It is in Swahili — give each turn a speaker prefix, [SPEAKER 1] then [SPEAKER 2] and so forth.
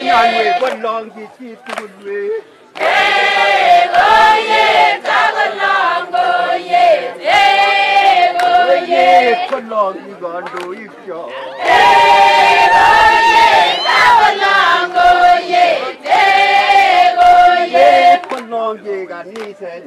[SPEAKER 1] 난왜 권랑기 찌뜨군왜
[SPEAKER 2] 대고예 작은랑고예 대고예
[SPEAKER 1] 권랑기가 너 입자
[SPEAKER 2] 대고예 작은랑고예 대고예
[SPEAKER 1] 권랑기가 니 세상